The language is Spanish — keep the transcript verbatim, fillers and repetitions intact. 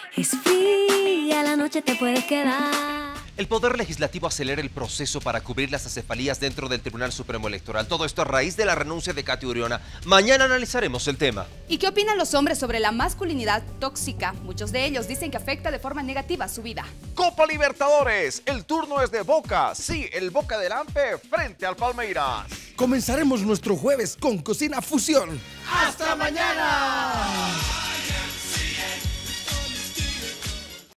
Es fría, la noche te puedes quedar. El Poder Legislativo acelera el proceso para cubrir las acefalías dentro del Tribunal Supremo Electoral. Todo esto a raíz de la renuncia de Katy Uriona. Mañana analizaremos el tema. ¿Y qué opinan los hombres sobre la masculinidad tóxica? Muchos de ellos dicen que afecta de forma negativa su vida. Copa Libertadores, el turno es de Boca. Sí, el Boca del Ampe frente al Palmeiras. Comenzaremos nuestro jueves con Cocina Fusión. ¡Hasta mañana!